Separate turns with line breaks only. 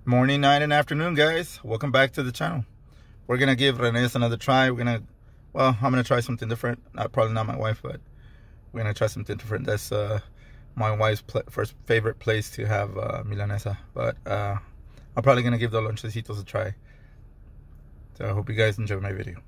Morning, night, and afternoon, guys. Welcome back to the channel. We're gonna give Rene's another try. I'm gonna try something different. Probably not my wife, but we're gonna try something different. That's my wife's first favorite place to have milanesa. But I'm probably gonna give the lonchesitos a try. So I hope you guys enjoy my video.